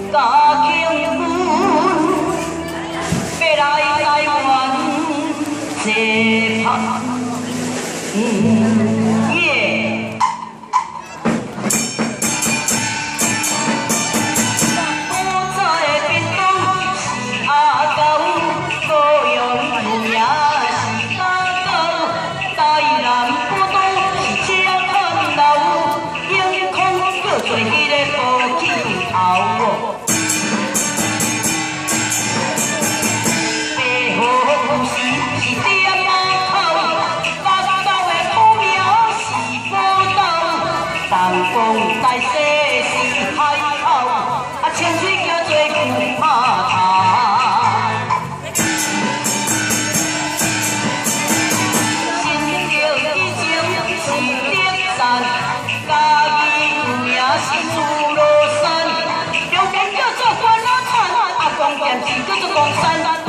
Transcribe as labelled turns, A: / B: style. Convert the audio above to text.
A: 家境本，要来台湾坐拍耶。古早的便当是阿狗，高阳有名是大狗，台南古董是车看楼，永康叫做迄个高气头。 东光在西是海口，啊清水桥做牛拍头。新桥以前是德山，家己有名是朱罗山，中间叫做关老产，啊光剑是叫做光山。